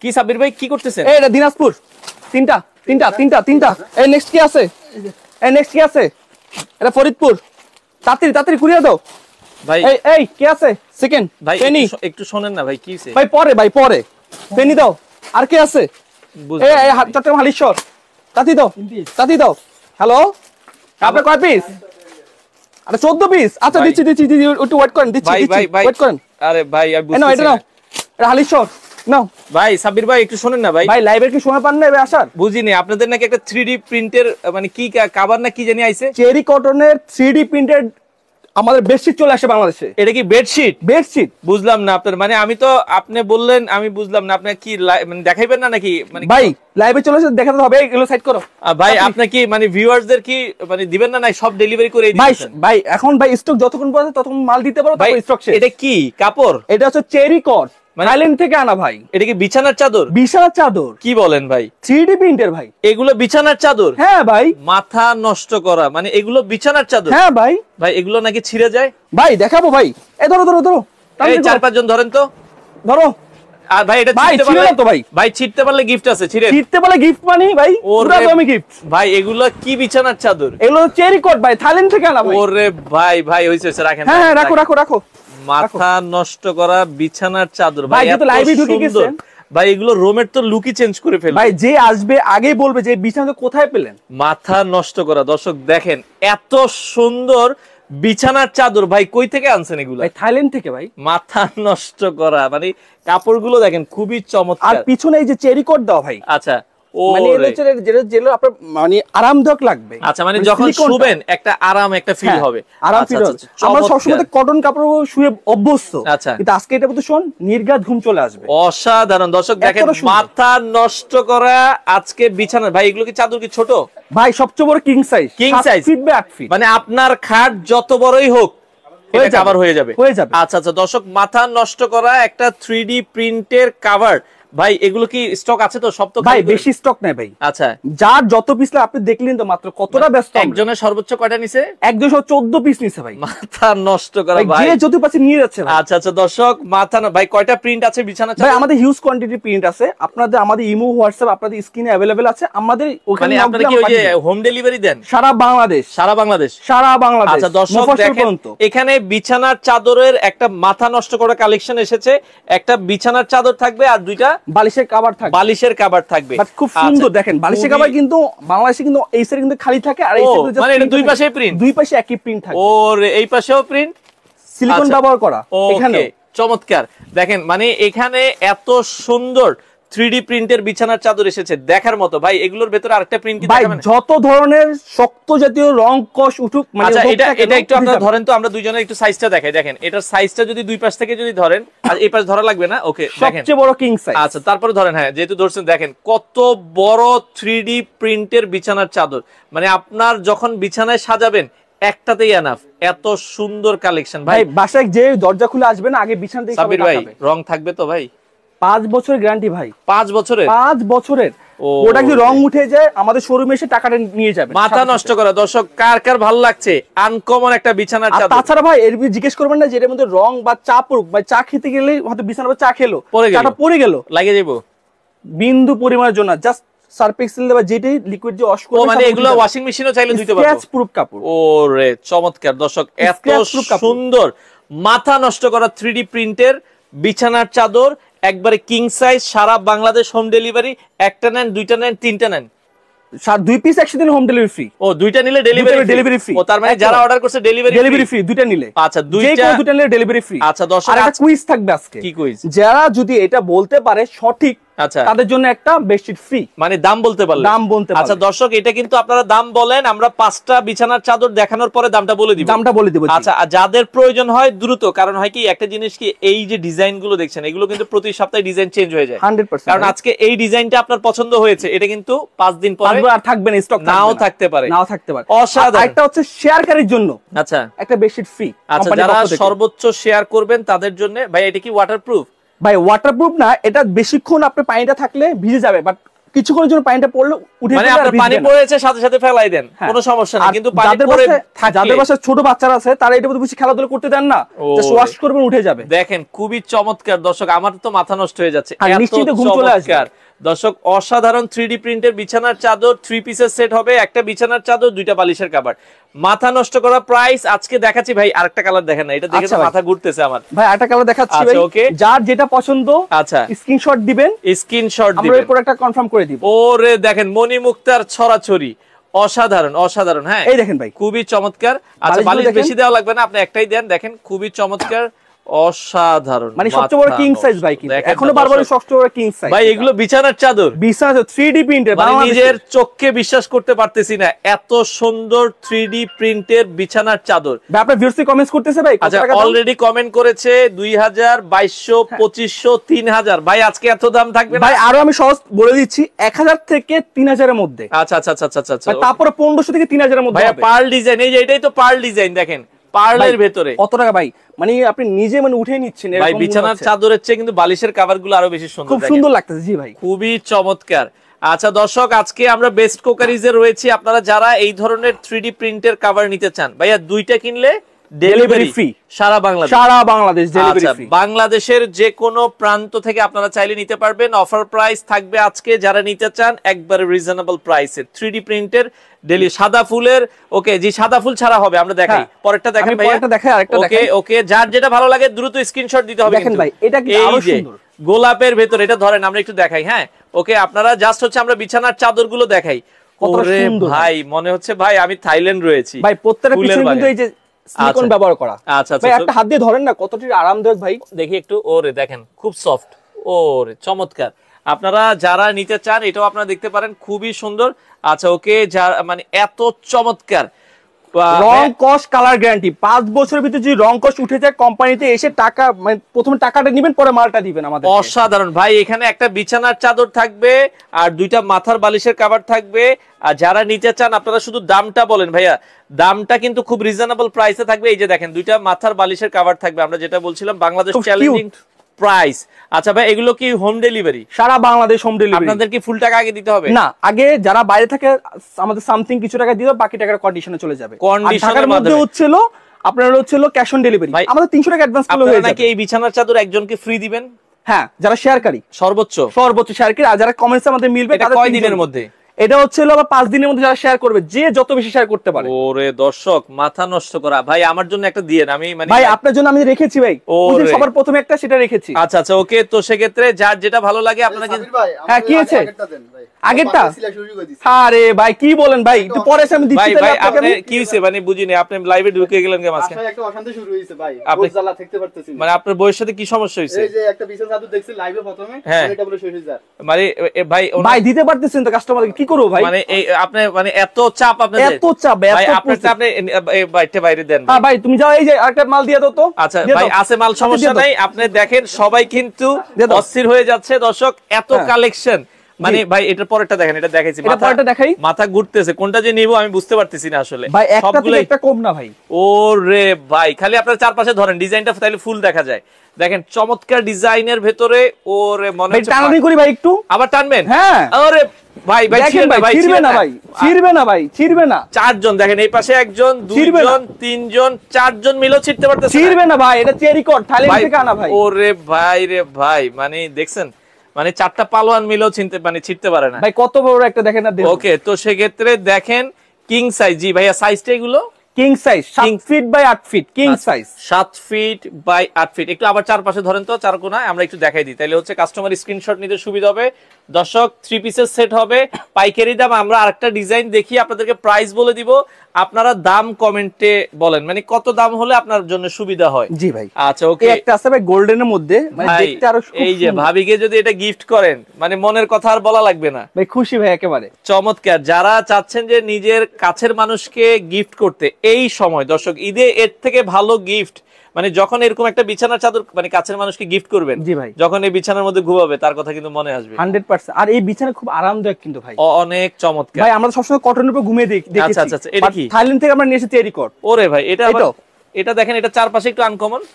কি সাব্বির ভাই কি করতেছেন? এই এটা দিনাজপুর তিনটা এই নেক্সট কি আছে? এটা ফরিদপুর। তাড়াতাড়ি কুরিয়ে দাও ভাই। এই কি আছে? সেকেন্ড ভাই পেনি একটু শুনেন না ভাই, কি হইছে ভাই? পরে পেনি দাও। আর কি আছে? এই চট্টগ্রাম হালিশহর। তাড়াতাড়ি দাও। হ্যালো, আপনার কয় পিস? আরে 14 পিস। আচ্ছা দিচ্ছি একটু ওয়েট করেন, দিচ্ছি ওয়েট করেন। আরে ভাই আমি বুঝতেছি এটা নাও, এটা হালিশহর নাও। ভাই সাব্বির ভাই একটু শুনেন না ভাই। লাইভের কি সময় পান না এবার আসার? বুঝিনি আপনাদের নাকি একটা 3D প্রিন্টের মানে কি কভার না কি জানি আইছে, চেরি কটনের 3D প্রিন্টেড আমাদের বেডশিট চলে আসে বাংলাদেশে। এটা কি বেডশিট? বুঝলাম না আপনার মানে, আমি তো আপনি বললেন আমি বুঝলাম না, আপনি কি মানে দেখাইবেন না নাকি? মানে ভাই লাইভে চলে এসে দেখাতে হবে, এগুলো সাইড করো। ভাই আপনি কি মানে ভিউয়ারদের কি মানে দিবেন না? নাই সব ডেলিভারি করে দিবেন? ভাই এখন ভাই স্টক যতক্ষণ পড়ে ততক্ষণ মাল দিতে পারো। ভাই স্টক শেষ। এটা কি কাপড়? এটা হচ্ছে চেরি কট, থাইল্যান্ড থেকে আনা ভাই। এটা কি বিছানার চাদর? কি বলেন ভাই? 3D প্রিন্টের ভাই। এগুলো বিছানার চাদর? হ্যাঁ ভাই। মাথা নষ্ট করা, মানে এগুলো বিছানার চাদর? হ্যাঁ ভাই। ভাই এগুলো নাকি ছিঁড়ে যায়? ভাই দেখাবো ভাই, এই ধরো এই 4-5 জন ধরেন তো, ধরো। আর ভাই এটা ছিঁড়তে পারলে তো ভাই ছিঁড়তে পারলে গিফট আছে। ছিঁড়তে পারলে গিফট মানে ভাই পুরো দামি গিফট। ভাই এগুলো কি বিছানার চাদর? এগুলো চেরি কট ভাই, থাইল্যান্ড থেকে আনা ভাই। ওরে ভাই হইছে, রাখেন। হ্যাঁ রাখো। মাথা নষ্ট করা বিছানার চাদর ভাই, এত লাইভে ঢুকে গেছেন ভাই। এগুলো রোমের তো লুকই চেঞ্জ করে ফেলবে ভাই। যে আসবে আগেই বলবে যে বিছানা কোথায় পেলেন। মাথা নষ্ট করা। দর্শক দেখেন এত সুন্দর বিছানার চাদর ভাই, কই থেকে আনছেন এগুলো? ভাই থাইল্যান্ড থেকে ভাই। মাথা নষ্ট করা, মানে কাপড়গুলো দেখেন খুবই চমৎকার। আর পিছনে এই যে চেরি কোট দাও ভাই। আচ্ছা মানে যেটা আপনার মানে আরামদায়ক লাগবে। আচ্ছা মানে যখন শুবেন একটা আরাম একটা ফিল হবে। আমরা সবসময় কটন কাপড় শুয়ে অভ্যস্ত, কিন্তু আজকে এটা বলতে শোন নির্ঘাত ঘুম চলে আসবে। অসাধারণ। দর্শক দেখেন মাথা নষ্ট করা আজকে বিছানা ভাই। এগুলো কি চাদর কি ছোট ভাই? সবচেয়ে বড় কিং সাইজ 8 ফিট। মানে আপনার খাট যত বড়ই হোক কভার হয়ে যাবে। আচ্ছা দর্শক মাথা নষ্ট করা একটা 3D প্রিন্টের কভার ভাই, এগুলো কি স্টক আছে তো? সব তো ভাই বেশি স্টক নাই ভাই। আচ্ছা যার যত পিস লাগে আপনি দেখলেন তো মাত্র কতটা ব্যস্ত। একজনের সর্বোচ্চ কয়টা নিছে? একজন 14 পিস নিছে ভাই। মাথা নষ্ট করা ভাই, যে যত পাশে নিয়ে যাচ্ছে ভাই। আচ্ছা দর্শক মাথা ভাই কয়টা প্রিন্ট আছে বিছানা চাদর? ভাই আমাদের হিউজ কোয়ান্টিটি প্রিন্ট আছে। আমাদের ইমো হোয়াটসঅ্যাপ আপনাদের স্ক্রিনে अवेलेबल আছে। আমাদের ওখানে আপনারা কি ওই যে হোম ডেলিভারি দেন? সারা বাংলাদেশ। আচ্ছা দর্শক দেখেন এখানে বিছানার চাদরের একটা মাথা নষ্ট করা কালেকশন এসেছে। একটা বিছানার চাদর থাকবে আর দুইটা বালিশের কভার থাকবে। খুব সুন্দর দেখেন বালিশের কভার কিন্তু বাংলাদেশে কিন্তু এই সাইডে কিন্তু খালি থাকে, আর এই সাইডে মানে এটা দুই পাশে প্রিন্ট, দুই পাশে একই প্রিন্ট থাকে। ওর এই পাশেও প্রিন্ট, সিলিকন ব্যবহার করা এখানে। চমৎকার দেখেন, মানে এখানে এত সুন্দর 3D প্রিন্টের বিছানার চাদর এসেছে দেখার মতো ভাই। এগুলোর ভেতরে আরেকটা প্রিন্ট কি দেখাবেন? যত ধরনের শক্ত জাতীয় রং কষ উঠুক মানে। আচ্ছা এটা একটু আপনারা ধরেন তো, আমরা দুইজনে একটু সাইজটা দেখাই। দেখেন এটার সাইজটা যদি দুই পাশ থেকে যদি ধরেন, আর এই পাশ ধরা লাগবে না। ওকে দেখেন সবচেয়ে বড় কিং সাইজ। আচ্ছা তারপরে ধরেন, হ্যাঁ যেহেতু ধরছেন দেখেন কত বড় 3D প্রিন্টের বিছানার চাদর। মানে আপনার যখন বিছানায় সাজাবেন একটাতেই এনাফ। এত সুন্দর কালেকশন ভাই। বাসায় যে দরজা খুলে আসবে না আগে বিছানা দেখে সাবির ভাই রং থাকবে তো ভাই? 5 বছরের গ্যারান্টি ভাই। 5 বছরের? 5 বছরের। ওটা যদি রং উঠে যায় আমাদের শোরুমে এসে টাকাটা নিয়ে যাবে। মাথা নষ্ট করা। দর্শক কার ভালো লাগছে আনকমন একটা বিছানার চাদর। তাছাড়া ভাই এর জিজ্ঞেস করবেন না যে এর মধ্যে রং বা চা পড়ুক, ভাই চা খেতে গেলে হয়তো বিছানা বা চা খেলো চাটা পড়ে গেল, লাগে যাবো বিন্দু পরিমাণের জন্য জাস্ট সার্ফ এক্সেল দেবা যেটাই লিকুইড যে ওয়াশ করে। মানে এগুলো ওয়াশিং মেশিনও চাইলে ধুতে পারবো। স্ক্র্যাচ প্রুফ কাপড়। ওরে চমৎকার। দর্শক এত সুন্দর মাথা নষ্ট করা 3D প্রিন্টের বিছানার চাদর, একবারে কিং সাইজ, সারা বাংলাদেশ হোম ডেলিভারি। একটা নেন, দুইটা নেন, তিনটা নেন, 2 পিস একসাথে হোম ডেলিভারি ফ্রি। ও দুইটা নিলে ডেলিভারি ফ্রি। ও তার মানে যারা অর্ডার করছে ডেলিভারি ফ্রি দুইটা নিলে। আচ্ছা দুইটা নিলে ডেলিভারি ফ্রি। আচ্ছা দর্শক আর একটা কুইজ থাকবে আজকে। কি কুইজ? যারা যদি এটা বলতে পারে সঠিক আচ্ছা তাদের জন্য একটা বেডশিট ফ্রি। মানে দাম বলতে পারলে? আচ্ছা দর্শক এটা কিন্তু আপনারা দাম বলেন, আমরা 5টা বিছানার চাদর দেখানোর পরে দামটা বলে দিব। আচ্ছা যাদের প্রয়োজন হয় দ্রুত, কারণ হয় কি একটা জিনিস কি এই যে ডিজাইন গুলো দেখছেন এগুলো কিন্তু প্রতি সপ্তাহে ডিজাইন চেঞ্জ হয়ে যায় 100%। কারণ আজকে এই ডিজাইনটা আপনার পছন্দ হয়েছে, এটা কিন্তু 5 দিন পরে আর থাকবে না, স্টক নাও থাকতে পারে। অসাধারণ। একটা হচ্ছে শেয়ারকারীর জন্য আচ্ছা একটা বেডশিট ফ্রি। আচ্ছা যারা সর্বোচ্চ শেয়ার করবেন তাদের জন্য। ভাই এটা কি ওয়াটারপ্রুফ? ভাই ওয়াটারপ্রুফ না, এটা বেশিক্ষণ আপনি পানিটা থাকলে ভিজে যাবে, বাট কিছুক্ষণের জন্য পানিটা পড়লে উঠে মানে আপনার পানি পড়েছে সাথে সাথে ফেলাই দেন, কোনো সমস্যা নেই। কিন্তু পানি পড়ে থাকলে যাদের বাসায় ছোট বাচ্চারা আছে তারা এটা বেশি খেলাধুলা করতে দেন না, জাস্ট ওয়াশ করবেন উঠে যাবে। দেখেন খুবই চমৎকার দর্শক, আমার তো মাথা নষ্ট হয়ে যাচ্ছে, নিশ্চিন্তে ঘুম চলে আসবে দর্শক। অসাধারণ 3D প্রিন্টের বিছানার চাদর, 3 পিসের সেট হবে, একটা বিছানার চাদর, 2টা বালিশের কভার, মাথা নষ্ট করা প্রাইস। আজকে দেখাচ্ছি ভাই আরেকটা কালার দেখেন না, এটা দেখে তো মাথা ঘুরতেছে আমার। ভাই আরেকটা কালার দেখাচ্ছি ভাই, ওকে যার যেটা পছন্দ আচ্ছা স্ক্রিনশট দিবেন, স্ক্রিনশট দিবেন, আমরা এই প্রোডাক্টটা কনফার্ম করে দিব। ওরে দেখেন মণিমুক্তার ছড়াছড়ি, অসাধারণ অসাধারণ। হ্যাঁ এই দেখেন ভাই খুবই চমৎকার। আচ্ছা বালিশ বেশি দেওয়া লাগবে না, আপনি একটাই দেন, দেখেন খুবই চমৎকার অসাধারণ, মানে সবচেয়ে বড় কিং সাইজ ভাই, কিন্তু এখনো বারবার সবচেয়ে বড় কিং সাইজ ভাই। এগুলো বিছানার চাদর, বিছানার 3D প্রিন্টের, মানে নিজের চোখকে বিশ্বাস করতে পারতেছি না, এত সুন্দর 3D প্রিন্টের বিছানার চাদর। ভাই আপনার ভিউয়ার্স কমেন্টস করতেছে ভাই, আচ্ছা অলরেডি কমেন্ট করেছে 2000, 2200, 2500, 3000। ভাই আজকে এত দাম থাকবে না ভাই, আরো আমি সহজ বলে দিচ্ছি 1000 থেকে 3000 এর মধ্যে। আচ্ছা আচ্ছা আচ্ছা আচ্ছা আচ্ছা, তারপরে 1500 থেকে 3000 এর মধ্যে ভাই পার্ল ডিজাইন, এই যে এটাই তো পার্ল ডিজাইন, দেখেন পার্লের ভেতরে কত টাকা ভাই, মানে আপনি নিজে মানে উঠে নিচ্ছেন ভাই। বিছানার চাদরের চেয়ে কিন্তু বালিশের কভার গুলো আরো বেশি সুন্দর, খুব সুন্দর লাগতেছে। জি ভাই খুবই চমৎকার। আচ্ছা দর্শক আজকে আমরা বেস্ট কোকারিজে রয়েছি, আপনারা যারা এই ধরনের 3D প্রিন্টের কভার নিতে চান ভাইয়া, 2টা কিনলে ডেলিভারি ফ্রি সারা বাংলাদেশ, সারা বাংলাদেশ ডেলিভারি ফ্রি। বাংলাদেশের যে কোনো প্রান্ত থেকে আপনারা চাইলে নিতে পারবেন। অফার প্রাইস থাকবে আজকে, যারা নিতে চান একবারে রিজনেবল প্রাইসে 3D প্রিন্টের ডেলি সাদা ফুলের। ওকে জি, সাদা ফুল ছাড়া হবে, আমরা দেখাই পরেরটা দেখাই ভাই, পরেরটা দেখাই, আরেকটা ওকে ওকে, যার যেটা ভালো লাগে দ্রুত স্ক্রিনশট দিতে হবে। দেখেন ভাই এটা কি আরো সুন্দর, গোলাপের ভেতর, এটা ধরেন আমরা একটু দেখাই। হ্যাঁ ওকে, আপনারা জাস্ট হচ্ছে আমরা বিছানার চাদর গুলো দেখাই। ওরে ভাই মনে হচ্ছে ভাই আমি থাইল্যান্ড রয়েছি ভাই। প্রত্যেকটা পিছনে কিন্তু এই যে সিলিকন ব্যবহার করা। আচ্ছা আচ্ছা ভাই একটা হাত দিয়ে ধরেন না, কতটি আরামদায়ক ভাই, দেখি একটু। ওরে দেখেন খুব সফট, ওরে চমৎকার। আপনারা যারা নিতে চান এটাও আপনারা দেখতে পারেন, খুবই সুন্দর। আচ্ছা ওকে, মানে এত চমৎকার রং কস কালার গ্যারান্টি 5 বছরের ভিতরে যদি রং কস উঠে যায় কোম্পানিতে এসে টাকা, মানে প্রথমে টাকাটা নেবেন পরে মালটা দিবেন আমাদের। অসাধারণ ভাই, এখানে একটা বিছানার চাদর থাকবে আর 2টা মাথার বালিশের কভার থাকবে। আর যারা নিতে চান আপনারা শুধু দামটা বলেন ভাইয়া, দামটা কিন্তু খুব রিজনেবল প্রাইসে থাকবে। এই যে দেখেন 2টা মাথার বালিশের কভার থাকবে, আমরা যেটা বলছিলাম বাংলাদেশ চ্যালেঞ্জিং প্রাইস। আচ্ছা ভাই এগুলো কি হোম ডেলিভারি? সারা বাংলাদেশ হোম ডেলিভারি। আপনাদের কি ফুল টাকা আগে দিতে হবে? না, আগে যারা বাইরে থাকে আমাদের সামথিং কিছু টাকা দিও, বাকি টাকার কন্ডিশনে চলে যাবে। কন্ডিশনের মধ্যে হচ্ছিল আপনার হচ্ছিল ক্যাশ অন ডেলিভারি, আমাদের 300 টাকা অ্যাডভান্স করলে হয়ে যাবে। নাকি এই বিছানার চাদর একজনকে ফ্রি দিবেন? হ্যাঁ, যারা শেয়ারকারী সর্বোচ্চ শেয়ারকারী, আর যারা কমেন্টসে আমাদের মিলবে তাদের কয় দিনের মধ্যে? এটা হচ্ছিল আবার 5 দিনের মধ্যে যারা শেয়ার করবে, যে যত বেশি শেয়ার করতে পারে। ওরে দর্শক মাথা নষ্ট করা ভাই, আমার জন্য একটা দিয়েন, আমি মানে ভাই আপনার জন্য আমি রেখেছি ভাই, ওই যে সবার প্রথমে একটা সেটা রেখেছি। আচ্ছা আচ্ছা ওকে, তো সেক্ষেত্রে যার যেটা ভালো লাগে আপনারা কিন্তু। হ্যাঁ কি আছে আগেরটা? আরে ভাই কি বলেন ভাই, একটু পরে এসে আমি দিচ্ছি। ভাই আপনি কি হইছে মানে বুঝিনি, আপনি লাইভে ঢুকে গেলেন কেন আজকে? একটা অশান্তি শুরু হইছে ভাই, আপনি জ্বালা থাকতে পারতেছেন মানে আপনার বউয়ের সাথে কি সমস্যা হইছে? এই যে একটা বিছানা চাদর দেখছি লাইভে প্রথমে, এটা বলে শেষ হয়ে যায় মানে ভাই দিতে পারতেছেন তো কাস্টমারকে, কি করব ভাই? মানে এই আপনি মানে এত চাপ আপনাদের, এত চাপ ভাই আপনারটা আপনি বাইরে বাইরে দেন। হ্যাঁ ভাই তুমি যাও, এই যে আরেকটা মাল দিয়ে দাও তো। আচ্ছা ভাই আছে মাল, সমস্যা নাই। আপনি দেখেন সবাই কিন্তু অস্থির হয়ে যাচ্ছে দর্শক, এত কালেকশন। মানে ভাই এটার পরেরটা দেখেন, এটা দেখাইছি, মাথা ঘুরতেছে, কোনটা যে নিব আমি বুঝতে পারতেছি না আসলে। ভাই একটা থেকে একটা কম না ভাই। ওরে ভাই খালি আপনার চারপাশে ধরেন ডিজাইনটা, তাহলে ফুল দেখা যায়। দেখেন চমৎকার ডিজাইনের ভেতরে। ওরে মনে হচ্ছে টানানি করি ভাই, একটু আবার টানবেন। হ্যাঁ আরে ভাই ভাই ছিড়বে না ভাই, ছিড়বে না ভাই, ছিড়বে না। 4 জন দেখেন, এই পাশে 1 জন, 2 জন, 3 জন, 4 জন মিলেও ছিড়তে পারতেছে না। ছিড়বে না ভাই, এটা চেরি কট থাইল্যান্ড থেকে আনা ভাই। ওরে ভাই রে ভাই, মানে দেখছেন মানে 4টা পালোয়ান মিলেও ছিড়তে পারে না ভাই, কত বড় একটা দেখেন না। ওকে, তো সেক্ষেত্রে দেখেন কিং সাইজ। জি ভাইয়া সাইজটা এগুলো king size 7 feet by 8 feet, king size 7 feet by 8 feet. একটু আবার চারপাশে ধরেন তো, চার কোণায় আমরা একটু দেখাই দিই, তাহলে হচ্ছে কাস্টমার স্ক্রিনশট নিতে সুবিধা হবে। দর্শক 3 পিসের সেট হবে, পাইকারি দাম। আমরা আরেকটা ডিজাইন দেখি, আপনাদেরকে প্রাইস বলে দিব, আপনারা দাম কমেন্টে বলেন, মানে কত দাম হলে আপনার জন্য সুবিধা হয়। জি ভাই। আচ্ছা ওকে, একটা আছে ভাই গোল্ডেনের মধ্যে, মানে দেখতে আরো এই যে ভাবিকে যদি এটা গিফট করেন, মানে মনের কথা আর বলা লাগবে না ভাই, খুশি ভাই একেবারে। চমৎকার। যারা চাচ্ছেন যে নিজের কাছের মানুষকে গিফট করতে এই সময়, দর্শক ঈদে এর থেকে ভালো গিফট মানে যখন এরকম একটা বিছানার চাদর মানে কাছের মানুষকে গিফট করবেন, জি ভাই, যখন এই বিছানার মধ্যে ঘুমাবে তার কথা কিন্তু মনে আসবে 100%। আর এই বিছানা খুব আরামদায়ক কিন্তু ভাই, অনেক চমৎকার ভাই। আমরা সবসময় কটনের উপর ঘুমিয়ে দেখি। আচ্ছা আচ্ছা, এটা কি? থাইল্যান্ড থেকে আমরা নিয়ে এসেছি চেরি কট। ওরে ভাই এটা আবার, এটা দেখেন, এটা চারপাশে একটু আনকমন।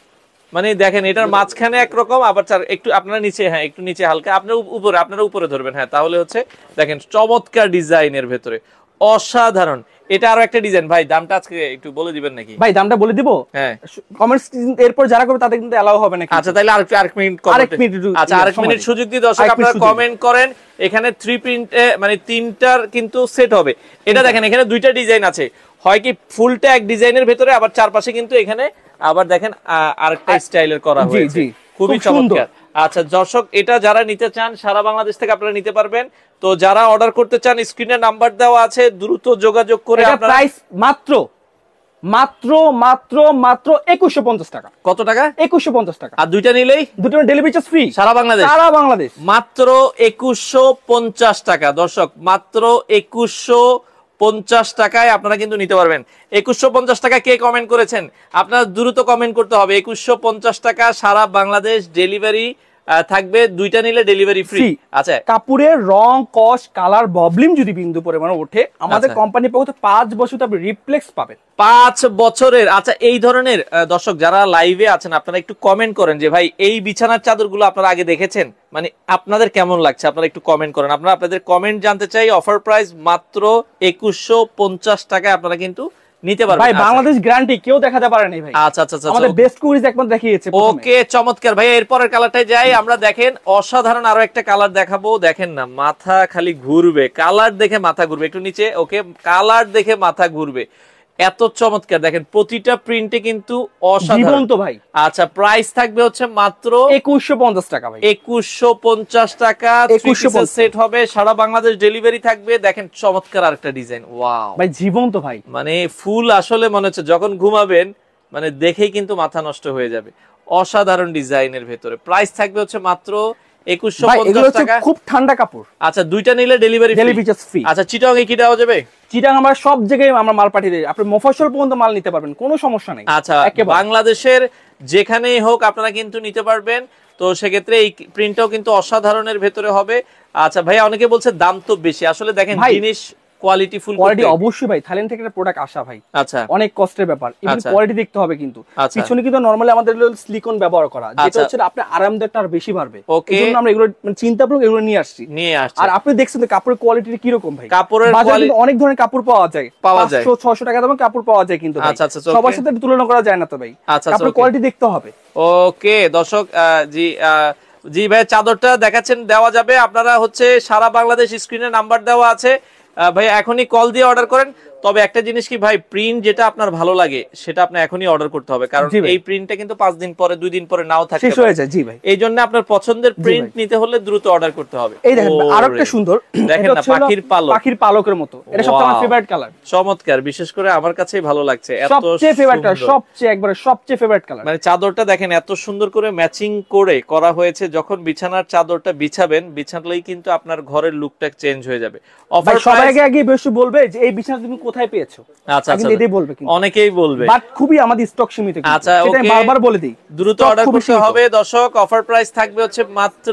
মানে দেখেন এটার মাঝখানে একরকম, আবার একটু আপনারা নিচে, হ্যাঁ একটু নিচে হালকা, আপনারা উপরে ধরবেন, হ্যাঁ তাহলে হচ্ছে দেখেন চমৎকার ডিজাইনের ভেতরে অসাধারণ। এটা আরো একটা ডিজাইন ভাই, দামটা আজকে একটু বলে দিবেন নাকি? ভাই দামটা বলে দিব, হ্যাঁ কমেন্টস এরপর যারা করবে তাদের কিন্তু এলাও হবে নাকি? আচ্ছা তাহলে আরেক মিনিট, আচ্ছা আরেক মিনিট সুযোগ দিয়ে দর্শক আপনারা কমেন্ট করেন। এখানে 3 প্রিন্টে মানে 3টার কিন্তু সেট হবে। এটা দেখেন এখানে 2টা ডিজাইন আছে, হয় কি ফুলটা এক ডিজাইনের ভেতরে, আবার চারপাশে কিন্তু এখানে আবার দেখেন আরেকটা স্টাইলের করা হয়েছে, খুবই চমৎকার। আচ্ছা দর্শক এটা যারা নিতে চান সারা বাংলাদেশ থেকে আপনারা নিতে পারবেন। তো যারা অর্ডার করতে চান স্ক্রিনে নাম্বার দেওয়া আছে, দ্রুত যোগাযোগ করে আপনারা। প্রাইস মাত্র মাত্র মাত্র মাত্র 2150 টাকা। কত টাকা? 2150 টাকা। আর দুইটা নিলেই ডেলিভারি চার্জ ফ্রি সারা বাংলাদেশ। সারা বাংলাদেশ মাত্র 2150 টাকা দর্শক, মাত্র 2150 টাকায় আপনারা কিন্তু নিতে পারবেন। 2150 টাকা কে কমেন্ট করেছেন আপনারা দ্রুত কমেন্ট করতে হবে। 2150 টাকা সারা বাংলাদেশ ডেলিভারি থাকবে, দুইটা নিলে ডেলিভারি ফ্রি। আচ্ছা কাপড়ের রং কস কালার প্রবলেম যদি বিন্দু পরিমাণে ওঠে, আমাদের কোম্পানির পক্ষ থেকে 5 বছর আপনি রিপ্লেক্স পাবেন, 5 বছরের। আচ্ছা এই ধরনের দর্শক যারা লাইভে আছেন আপনারা একটু কমেন্ট করেন যে ভাই এই বিছানার চাদরগুলো আপনারা আগে দেখেছেন, মানে আপনাদের কেমন লাগছে আপনারা একটু কমেন্ট করেন। আমরা আপনাদের কমেন্ট জানতে চাই। অফার প্রাইস মাত্র 2150 টাকায় আপনারা কিন্তু নিতে পারবেন। ভাই বাংলাদেশ গ্যারান্টি কেউ দেখাতে পারে নাই ভাই। আচ্ছা আচ্ছা আচ্ছা আমাদের বেস্ট কুইজ একমাত্র দেখিয়েছে। ওকে চমৎকার ভাই, এরপরের কালারটাই যাই আমরা। দেখেন অসাধারণ আরো একটা কালার দেখাবো, দেখেন না মাথা খালি ঘুরবে, কালার দেখে মাথা ঘুরবে। একটু নিচে, ওকে কালার দেখে মাথা ঘুরবে, এত চমৎকার। দেখেন প্রতিটা প্রিন্টে কিন্তু অসাধারণ ভাই। আচ্ছা প্রাইস থাকবে হচ্ছে মাত্র 2150 টাকা ভাই, 2150 টাকা। 3 সেট হবে, সারা বাংলাদেশ ডেলিভারি থাকবে। দেখেন চমৎকার আরেকটা ডিজাইন, ওয়াও ভাই জীবন্ত ভাই, মানে ফুল আসলে মনে হচ্ছে যখন ঘুমাবেন মানে দেখেই কিন্তু মাথা নষ্ট হয়ে যাবে। অসাধারণ ডিজাইনের ভেতরে প্রাইস থাকবে হচ্ছে মাত্র 2150 টাকা। খুব ঠান্ডা কাপড়। আচ্ছা দুইটা নিলে ডেলিভারি ফ্রি। আচ্ছা চিটাং এ কি দেওয়া যাবে? চিটাং আমরা সব জায়গায় আমরা মাল পাঠিয়ে দিই, আপনি মফস্বল পর্যন্ত মাল নিতে পারবেন, কোনো সমস্যা নেই। আচ্ছা বাংলাদেশের যেখানেই হোক আপনারা কিন্তু নিতে পারবেন। তো সেক্ষেত্রে এই প্রিন্টটাও কিন্তু অসাধারণের ভেতরে হবে। আচ্ছা ভাই অনেকে বলছে দাম তো বেশি, আসলে দেখেন জিনিস কোয়ালিটি ফুল কোয়ালিটি অবশ্যই ভাই, থাইল্যান্ড থেকে একটা প্রোডাক্ট আসা ভাই, আচ্ছা অনেক কষ্টের ব্যাপার, ইভেন কোয়ালিটি দেখতে হবে কিন্তু। পিছনে কিন্তু নরমালি আমাদের সিলিকন ব্যবহার করা, যেটা হচ্ছে আপনি আরামদায়কটা আর বেশি বাড়বে, এজন্য আমরা এগুলো চিন্তা করে এগুলো নিয়ে আসছি। আর আপনি দেখছেন কাপড়ের কোয়ালিটি কি রকম ভাই, কাপড়ের বাজারে অনেক ধরনের কাপড় পাওয়া যায় 500-600 টাকা দামের কাপড় পাওয়া যায় কিন্তু সবার সাথে তুলনা করা যায় না তো ভাই, কাপড়ের কোয়ালিটি দেখতে হবে। ওকে দর্শক জি ভাই চাদরটা দেখাচ্ছেন, দেওয়া যাবে। আপনারা হচ্ছে সারা বাংলাদেশ স্ক্রিনে নাম্বার দেওয়া আছে ভাই, এখনই কল দিয়ে অর্ডার করেন। তবে একটা জিনিস কি ভাই, প্রিন্ট যেটা আপনার ভালো লাগে সেটা আপনি এখনই অর্ডার করতে হবে, কারণ এই প্রিন্টটা কিন্তু 5 দিন পরে 2 দিন পরে নাও থাকতে পারে। জি ভাই, এই জন্য আপনার পছন্দের প্রিন্ট নিতে হলে দ্রুত অর্ডার করতে হবে। এই দেখেন আরেকটা সুন্দর, দেখেন না পাখির পালকের মতো, এটা সবচেয়ে আমার ফেভারিট কালার। চমৎকার, বিশেষ করে আমার কাছেই ভালো লাগছে, এত সবচেয়ে ফেভারিট কালার, সবচেয়ে ফেভারিট কালার। মানে চাদরটা দেখেন এত সুন্দর করে ম্যাচিং করে করা হয়েছে, যখন বিছানার চাদরটা বিছাবেন, বিছানালেই কিন্তু আপনার ঘরের লুকটা চেঞ্জ হয়ে যাবে। অফার সবাই আগে বেশি বলবে যে এই বিছানা তুমি কোথায় পেয়েছো, আচ্ছা আচ্ছা এটাই বলবে, কিন্তু অনেকেই বলবে, বাট খুবই আমাদের স্টক সীমিত। আচ্ছা সেটা বারবার বলে দেই, দ্রুত অর্ডার করতে হবে দর্শক। অফার প্রাইস থাকবে হচ্ছে মাত্র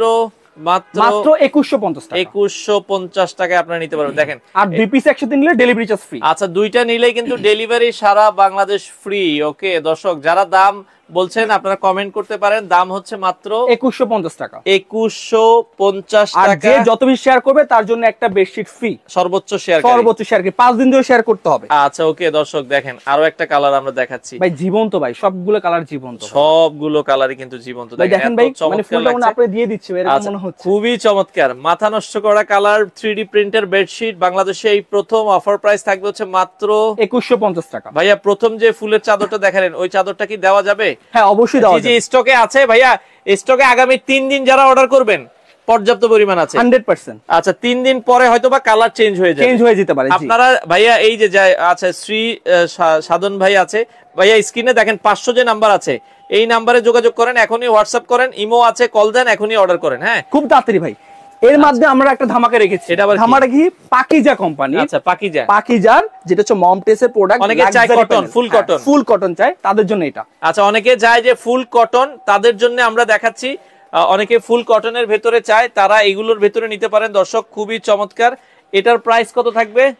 2150 টাকায় আপনারা নিতে পারবেন। দেখেন আর 2 পিস একসাথে নিলে ডেলিভারি চার্জ ফ্রি। আচ্ছা দুইটা নিলেই কিন্তু ডেলিভারি সারা বাংলাদেশ ফ্রি। ওকে দর্শক যারা দাম বলছেন আপনারা কমেন্ট করতে পারেন, দাম হচ্ছে মাত্র 2150 টাকা। 2150 টাকা। আর যে যত বেশি শেয়ার করবে তার জন্য একটা বেডশিট ফ্রি, সর্বোচ্চ শেয়ার 5 দিন ধরে শেয়ার করতে হবে। আচ্ছা ওকে দর্শক দেখেন আরো একটা কালার আমরা দেখাচ্ছি ভাই, জীবন্ত ভাই, সবগুলো কালার জীবন্ত, সবগুলো কালারই কিন্তু জীবন্ত। দেখেন ভাই মানে ফুলটা মনে আপনি দিয়ে দিচ্ছে এরকম মনে হচ্ছে, খুবই চমৎকার, মাথা নষ্ট করা কালার, 3D প্রিন্টের বেডশিট। বাংলাদেশে এই প্রথম অফার প্রাইস থাকবে হচ্ছে মাত্র 2150 টাকা। ভাইয়া প্রথম যে ফুলের চাদরটা দেখালেন ওই চাদরটা কি দেওয়া যাবে? হ্যাঁ অবশ্যই দেওয়া যাবে, স্টকে আছে ভাইয়া। স্টকে আগামী 3 দিন যারা অর্ডার করবেন পর্যাপ্ত পরিমাণ আছে 100%। আচ্ছা 3 দিন পরে হয়তোবা কালার চেঞ্জ হয়ে যেতে পারে। আপনারা ভাইয়া এই যে আচ্ছা শ্রী সাধন ভাই আছে ভাইয়া, স্ক্রিনে দেখেন 500 যে নাম্বার আছে, এই নাম্বারে যোগাযোগ করেন, এখনই হোয়াটসঅ্যাপ করেন, ইমো আছে, কল দেন, এখনই অর্ডার করেন। হ্যাঁ খুব তাড়াতাড়ি ভাই। এর মধ্যে আমরা একটা ধামাকা রেখেছি, এটা ধামাকা কি পাকিজা কোম্পানি। আচ্ছা পাকিজার যেটা হচ্ছে মমটেসের প্রোডাক্ট, অনেকে চায় কটন, ফুল কটন চায়, তাদের জন্য এটা। আচ্ছা অনেকে চায় যে ফুল কটন, তাদের জন্য আমরা দেখাচ্ছি। অনেকে ফুল কটনের ভেতরে চায়, তারা এগুলোর ভেতরে নিতে পারেন দর্শক, খুবই চমৎকার। এটার প্রাইস কত থাকবে?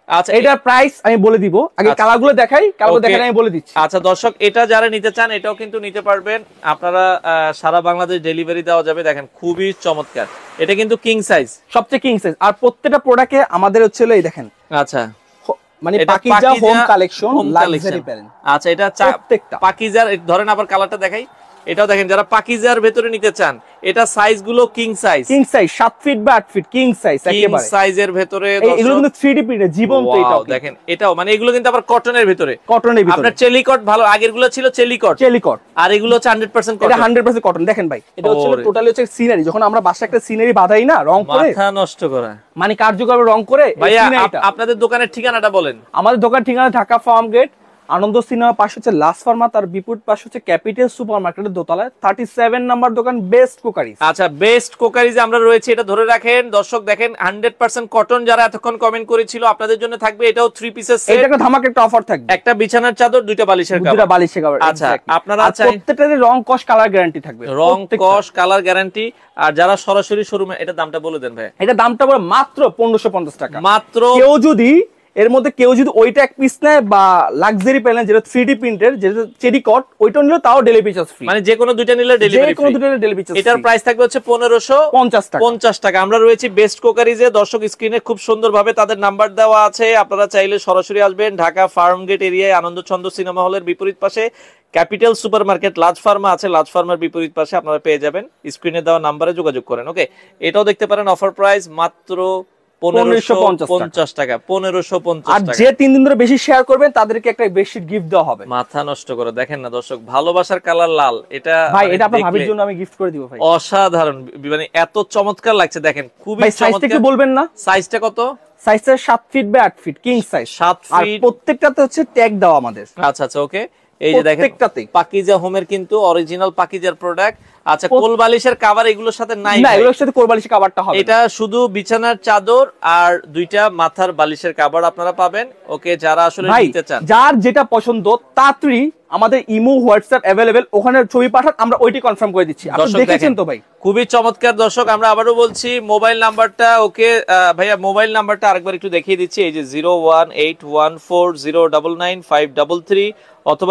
আচ্ছা, এটার প্রাইস আমি বলে দিব, আগে কালারগুলো দেখাই, কালারগুলো দেখালে আমি বলে দিচ্ছি। আচ্ছা দর্শক, এটা যারা নিতে চান এটাও কিন্তু নিতে পারবেন আপনারা, সারা বাংলাদেশ ডেলিভারি দেওয়া যাবে। দেখেন খুবই চমৎকার, এটা কিন্তু কিং সাইজ, সবচেয়ে কিং সাইজ। আর প্রত্যেকটা প্রোডাক্টে আমাদের হচ্ছে এই দেখেন, আচ্ছা মানে Pakiza home collection luxury parent. আচ্ছা, এটা পাকিজার, ধরেন আবার কালারটা দেখাই, এটাও দেখেন যারা পাকিজার ভেতরে নিতে চান, এটা সাইজ গুলো কিং সাইজ, 7 ফিট বা 8 ফিট কিং সাইজ একেবারে, কিং সাইজের ভেতরে। এগুলো কিন্তু 3D প্রিন্টেড জীবন্ত, এটাও দেখেন, এটাও মানে এগুলো কিন্তু আবার কটনের ভেতরে, ভিতরে আপনার চেলিকট ভালো, আগের গুলো ছিল চেলিকট, আর এগুলো হচ্ছে 100% কটন, এটা 100% কটন। দেখেন ভাই, এটা হচ্ছে টোটালি হচ্ছে সিনারি, যখন আমরা বাসায় একটা সিনারি বাঁধাই না রং করে, মাথা নষ্ট করা, মানে কার্যকর রং করে। ভাইয়া আপনাদের দোকানের ঠিকানাটা বলেন। আমাদের দোকানের ঠিকানা ঢাকা ফার্মগেট, আনন্দ সিনেমা পাশে হচ্ছে লাস্ট ফার্মা, তার বিপরীত পাশে হচ্ছে ক্যাপিটাল সুপার মার্কেটের দোতলায় 37 নাম্বার দোকান, বেস্ট কুকারিজ। আচ্ছা, বেস্ট কুকারিজে আমরা রয়েছে, এটা ধরে রাখেন দর্শক। দেখেন 100% কটন, যারা এতক্ষণ কমেন্ট করেছিল আপনাদের জন্য থাকবে এটাও 3 পিসের সেট, এটা একটা ধামাকা একটা অফার থাকবে, একটা বিছানার চাদর, দুইটা বালিশের কভার। আচ্ছা, আপনারা প্রত্যেকটারই রং কস কালার গ্যারান্টি থাকবে, রং কস কালার গ্যারান্টি। আর যারা সরাসরি শোরুমে, এটা দামটা বলে দেন ভাই। এটা দামটা বলে মাত্র 1550 টাকা মাত্র। কেউ যদি এর মধ্যে ওইটা এক পিস নেয় বা লাক্সারি প্যানেল যেটা 3D প্রিন্টের, যেটা চেরি কট, ওইটা নিলে তাও ডেলিভারি চার্জ ফ্রি, মানে যে কোনো দুইটা নিলে ডেলিভারি ফ্রি। এটার প্রাইস থাকবে হচ্ছে 1550 টাকা। আমরা রয়েছি বেস্ট কুকারিজে, দর্শক স্ক্রিনে খুব সুন্দরভাবে তাদের নাম্বার দেওয়া আছে, আপনারা চাইলে সরাসরি আসবেন। ঢাকা ফার্মগেট এরিয়ায় আনন্দচন্দ্র সিনেমা হলের বিপরীত পাশে capital super market Lazz Pharma আছে, লাজ ফার্মার বিপরীত পাশে আপনারা পেয়ে যাবেন। স্ক্রিনে দেওয়া নাম্বারে যোগাযোগ করেন। ওকে, এটাও দেখতে পারেন, অফার প্রাইস মাত্র 1550 টাকা, 1550 আর যে 3 দিন ধরে বেশি শেয়ার করবেন তাদেরকে একটা বেডশিট গিফট দেওয়া হবে। মাথা নষ্ট করে, দেখেন না দর্শক, ভালোবাসার কালার লাল, এটা ভাই এটা আপনার ভাবির জন্য আমি গিফট করে দিব ভাই, অসাধারণ, মানে এত চমৎকার লাগছে। দেখেন খুবই চমৎকার। সাইজটা কি বলবেন না? সাইজটা কত? সাইজটা 7 feet by 8 feet king size, 7 আর ফিট। প্রত্যেকটাতে হচ্ছে ট্যাগ দাও আমাদের। আচ্ছা আচ্ছা, ওকে। এই যে দেখেন পাকিজা হোমের কিন্তু অরিজিনাল পাকিজার প্রোডাক্ট। আচ্ছা, কোল বালিশের কভার এগুলোর সাথে নাই? না, এগুলোর সাথে কোল বালিশের কভারটা হবে, এটা শুধু বিছানার চাদর আর দুইটা মাথার বালিশের কভার আপনারা পাবেন। ওকে, যারা আসলে নিতে চান, যার যেটা পছন্দ তাড়াতাড়ি আমাদের ইমো হোয়াটসঅ্যাপ अवेलेबल, ওখানে ছবি পাঠান, আমরা ওইটি কনফার্ম করে দিচ্ছি। আপনারা দেখেছেন তো ভাই, খুবই চমৎকার। দর্শক আমরা আবারও বলছি মোবাইল নাম্বারটা, ওকে ভাইয়া মোবাইল নাম্বারটা আরেকবার একটু দেখিয়ে দিচ্ছি। এই যে 01814099533 অথবা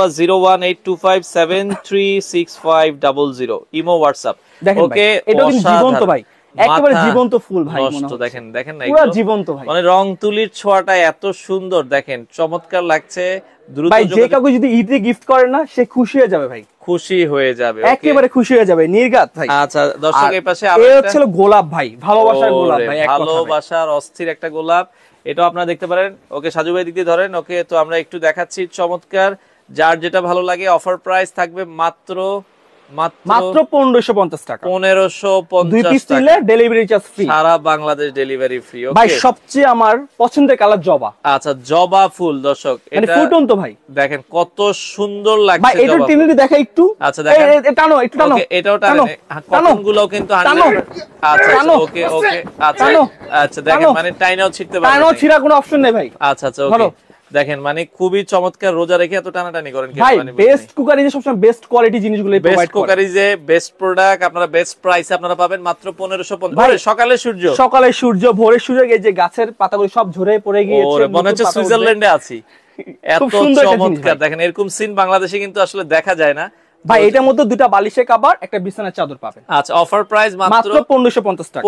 01825736500 ইমো হোয়াটসঅ্যাপ। ওকে, এটা কিন্তু জীবন্ত ভাই, একেবারে জীবন্ত ফুল ভাই, দেখেন দেখেন না, পুরো জীবন্ত ভাই, মানে রং তুলির ছোঁয়াটা এত সুন্দর, দেখেন চমৎকার লাগছে। দ্রুত ভাই, যে কাউকে যদি ঈদে গিফট করে না, সে খুশি হয়ে যাবে ভাই, খুশি হয়ে যাবে, একেবারে খুশি হয়ে যাবে, নির্গাত ভাই। আচ্ছা দর্শক, এই পাশে হচ্ছে গোলাপ ভাই, ভালোবাসার গোলাপ ভাই, ভালোবাসার অস্থির একটা গোলাপ, এটাও আপনারা দেখতে পারেন। ওকে, সাজু ভাই দিক দিয়ে ধরেন। ওকে, তো আমরা একটু দেখাচ্ছি চমৎকার, যার যেটা ভালো লাগে। অফার প্রাইস থাকবে মাত্র 1550 টাকা, 1550 দুই পিস নিলে ডেলিভারি চার্জ ফ্রি, সারা বাংলাদেশ ডেলিভারি ফ্রি। ওকে ভাই, সবচেয়ে আমার পছন্দের কালার জবা। আচ্ছা, জবা ফুল দর্শক, এটা ফুটন তো ভাই, দেখেন কত সুন্দর লাগছে ভাই, এটা টেনে দেখা একটু। আচ্ছা দেখেন, টানো একটু, টানো, এটাও টানো, কটনগুলোও কিন্তু 100। আচ্ছা ওকে ওকে, আচ্ছা আচ্ছা, দেখেন মানে টাইনাও ছিড়তে পারবে, টানো ছিড়া কোনো অপশন নেই ভাই। আচ্ছা আচ্ছা, ওকে, দেখেন মানে খুবই চমৎকার। রোজা রেখে এত টানাটানি করেন কি? ভাই, বেস্ট কুকারিজে সবসময় বেস্ট কোয়ালিটি জিনিসগুলো প্রোভাইড করে, কুকারিজে বেস্ট প্রোডাক্ট আপনারা বেস্ট প্রাইসে আপনারা পাবেন মাত্র 1550। সকালে সূর্য, ভোরের সূর্য, এই যে গাছের পাতাগুলো সব ঝরে পড়ে গিয়েছে, মনে হচ্ছে সুইজারল্যান্ডে আছি, এত চমৎকার। দেখেন এরকম সিন বাংলাদেশে কিন্তু আসলে দেখা যায় না ভাই। এটার মধ্যে দুটো বালিশের কভার, একটা বিছানার চাদর পাবেন। আচ্ছা, অফার প্রাইস মাত্র 1550 টাকা,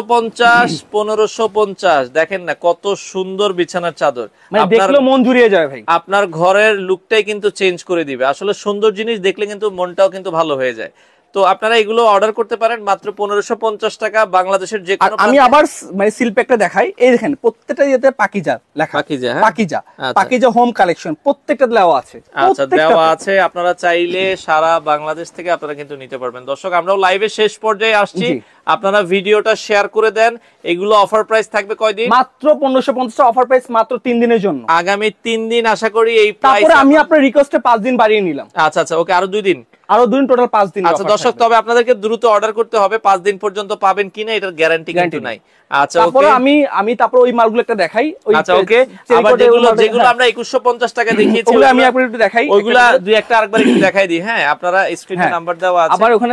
1550। দেখেন না কত সুন্দর বিছানার চাদর, মানে দেখলে মন জুড়িয়ে যাবে ভাই, আপনার ঘরের লুকটাই কিন্তু চেঞ্জ করে দিবে। আসলে সুন্দর জিনিস দেখলে কিন্তু মনটাও কিন্তু ভালো হয়ে যায়। তো আপনারা এগুলো অর্ডার করতে পারেন মাত্র 1550 টাকা, বাংলাদেশের যে কোনো। আমি আবার মানে সিল প্যাকটা দেখাই, এই দেখেন প্রত্যেকটা ইয়েতে পাকিজা লেখা, পাকিজা হোম কালেকশন প্রত্যেকটা দেওয়া আছে। আচ্ছা, দেওয়া আছে, আপনারা চাইলে সারা বাংলাদেশ থেকে আপনারা কিন্তু নিতে পারবেন। দর্শক, আমরাও লাইভে শেষ পর্যায়ে আসছি, আপনারা ভিডিওটা শেয়ার করে দেন। এগুলো অফার প্রাইস থাকবে কয়দিন? মাত্র 1550, অফার প্রাইস মাত্র 3 দিনের জন্য, আগামী 3 দিন আশা করি এই প্রাইস। তারপরে আমি আপনার রিকোয়েস্টে 5 দিন বাড়িয়ে নিলাম। আচ্ছা আচ্ছা, ওকে, আরো 2 দিন, টোটাল 5 দিন। আচ্ছা দর্শক, তবে আপনাদেরকে দ্রুত অর্ডার করতে হবে, 5 দিন পর্যন্ত পাবেন কিনা এটার গ্যারান্টি কিন্তু নাই। আচ্ছা, তারপরে আমি তারপর ওই মালগুলো একটা দেখাই। আচ্ছা, ওকে, আবার যেগুলো আমরা 2150 টাকা দেখিয়েছি, আমি আপনাদের একটু দেখাই, ওইগুলা দুই একটা আরেকবার একটু দেখাই দিই। হ্যাঁ, আপনারা স্ক্রিনে নাম্বার দেওয়া আছে, আবার ওখানে দেন।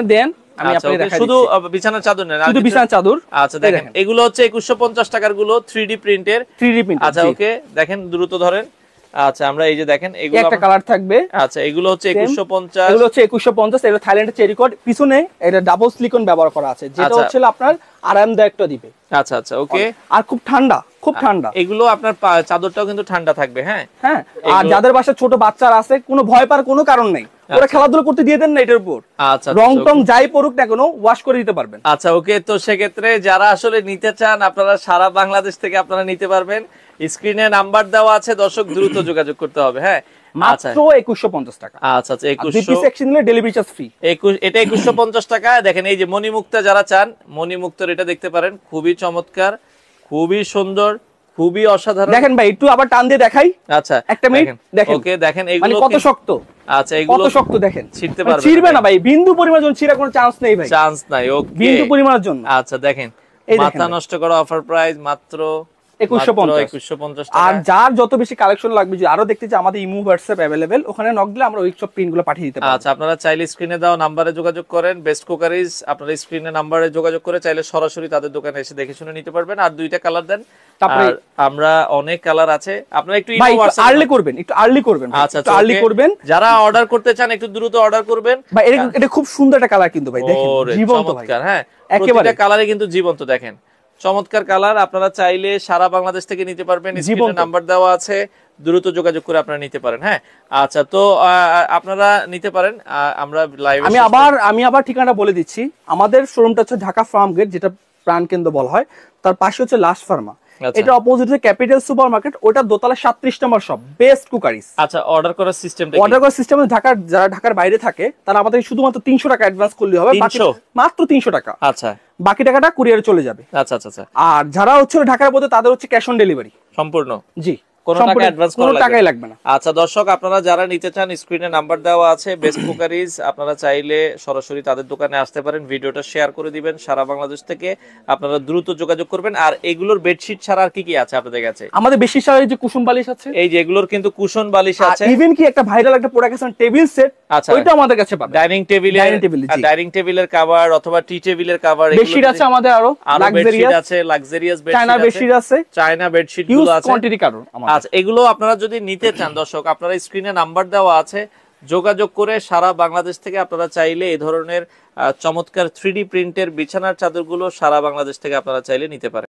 আমি আপনাকে দেখাই শুধু বিছানার চাদর নেন, শুধু বিছানার চাদর। আচ্ছা দেখেন এগুলো হচ্ছে 2150 টাকার গুলো 3D প্রিন্টের। আচ্ছা ওকে দেখেন দ্রুত ধরেন। আচ্ছা আমরা এই যে দেখেন এগুলো একটা কালার থাকবে। আচ্ছা এগুলো হচ্ছে 2150, এগুলো হচ্ছে 2150। এটা থাইল্যান্ডের চেরি কোড, পিছনে এটা ডাবল সিলিকন ব্যবহার করা আছে, যেটা হচ্ছে আপনার আরামদায়কটা দিবে। আচ্ছা আচ্ছা ওকে। আর খুব ঠান্ডা, খুব ঠান্ডা এগুলো আপনার চাদরটাও কিন্তু ঠান্ডা থাকবে। হ্যাঁ হ্যাঁ। আর যাদের বাসায় ছোট বাচ্চারা আছে, কোনো ভয় পাওয়ার কোনো কারণ নেই, ওরা খেলাধুলা করতে দিয়ে দেন না এটার উপর। আচ্ছা রং টং যাই পড়ুক না কোনো, ওয়াশ করে দিতে পারবেন। আচ্ছা ওকে। তো সেক্ষেত্রে যারা আসলে নিতে চান আপনারা সারা বাংলাদেশ থেকে আপনারা নিতে পারবেন। স্ক্রিনে নাম্বার দেওয়া আছে, দর্শক দ্রুত যোগাযোগ করতে হবে। হ্যাঁ মাত্র 2150 টাকা। আচ্ছা আচ্ছা 2100 সেকশন নিলে ডেলিভারি চার্জ ফ্রি। এটা 2150 টাকা। দেখেন এই যে মণিমুক্তা যারা চান, মণিমুক্তার এটা দেখতে পারেন, খুবই চমৎকার, খুবই সুন্দর, খুবই অসাধারণ। দেখেন ভাই একটু আবার টান দিয়ে দেখাই। আচ্ছা একটা মিনিট দেখেন। ওকে দেখেন এগুলো কত শক্ত। আচ্ছা এগুলো কত শক্ত দেখেন, ছিড়তে পারবে ছিড়বে না ভাই, বিন্দু পরিমাণ জন ছিড়ার কোনো চান্স নেই ভাই, চান্স নাই। ওকে বিন্দু পরিমাণের জন্য। আচ্ছা দেখেন মাথা নষ্ট করা অফার প্রাইস মাত্র 2150 টাকা। আর যার যত বেশি কালেকশন লাগবে, যদি আরো দেখতে চাই আমাদের ইমো হোয়াটসঅ্যাপ अवेलेबल, ওখানে নক দিলে আমরা ওই সব প্রিন্টগুলো পাঠিয়ে দিতে পারবো। আচ্ছা আপনারা চাইলে স্ক্রিনে দাও নম্বরে যোগাযোগ করেন। বেস্ট কুকারিজ আপনারা স্ক্রিনে নম্বরে যোগাযোগ করে চাইলে সরাসরি তাদের দোকানে এসে দেখে শুনে নিতে পারবেন। আর দুইটা কালার দেন, তারপরে আমরা অনেক কালার আছে, আপনারা একটু ইমো হোয়াটসঅ্যাপ আর্লি করবেন, একটু আর্লি করবেন। আচ্ছা আর্লি করবেন, যারা অর্ডার করতে চান একটু দ্রুত অর্ডার করবেন ভাই। এটা খুব সুন্দর একটা কালার কিন্তু ভাই, দেখেন জীবন্ত ভাই। হ্যাঁ প্রত্যেকটা কালারে কিন্তু জীবন্ত, দেখেন চমৎকার কালার। আপনারা চাইলে সারা বাংলাদেশ থেকে নিতে পারবেন, স্ক্রিনে নাম্বার দেওয়া আছে, দ্রুত যোগাযোগ করে আপনারা নিতে পারেন। হ্যাঁ আচ্ছা তো আপনারা নিতে পারেন। আমরা লাইভ আমি আবার ঠিকানা বলে দিচ্ছি। আমাদের শোরুমটা হচ্ছে ঢাকা ফার্মগেট, যেটা প্রাণকেন্দ্র বলা হয়, তার পাশে হচ্ছে লাস্ট ফার্মা, এটা অপোজিটে ক্যাপিটাল সুপারমার্কেট, ওটা দোতলা 37 নম্বর শপ, বেস্ট কুকারিজ। আচ্ছা অর্ডার করার সিস্টেমটা অর্ডার করার সিস্টেম ঢাকার, যারা ঢাকার বাইরে থাকে তারা আমাদের শুধুমাত্র 300 টাকা অ্যাডভান্স করলে হবে, বাকি মাত্র 300 টাকা। আচ্ছা বাকি টাকাটা কুরিয়ারে চলে যাবে। আচ্ছা আচ্ছা আচ্ছা। আর যারা হচ্ছে ঢাকার মধ্যে তাদের হচ্ছে ক্যাশ অন ডেলিভারি সম্পূর্ণ। জি কোনো টাকা অ্যাডভান্স করা লাগবে না। আচ্ছা দর্শক আপনারা যারা নিতে চান স্ক্রিনে নাম্বার দেওয়া আছে, বেস্ট কুকারিজ, আপনারা চাইলে সরাসরি তাদের দোকানে আসতে পারেন। ভিডিওটা শেয়ার করে দিবেন, সারা বাংলাদেশ থেকে আপনারা দ্রুত যোগাযোগ করবেন। আর এগুলোর বেডশিট ছাড়া আর কি কি আছে আপনাদের কাছে? আমাদের বেডশিট ছাড়া এই যে কুশন বালিশ আছে, এই যে এগুলোর কিন্তু কুশন বালিশ আছে, ইভেন কি একটা ভাইরাল একটা প্রোডাক্ট আছে টেবিল সেট, ওইটা আমাদের কাছে পাবেন। ডাইনিং টেবিলের কভার অথবা টি টেবিলের কভার, বেডশিট আছে আমাদের, আরো লাক্সারিয়াস বেডশিট আছে, চায়না বেডশিট গুলো আছে, কোয়ান্টিটি কারণ। আচ্ছা এগুলো আপনারা যদি নিতে চান দর্শক, আপনারা স্ক্রিনে নাম্বার দেওয়া আছে, যোগাযোগ করে সারা বাংলাদেশ থেকে আপনারা চাইলে এই ধরনের চমৎকার 3D প্রিন্টের বিছানার চাদরগুলো সারা বাংলাদেশ থেকে আপনারা চাইলে নিতে পারেন।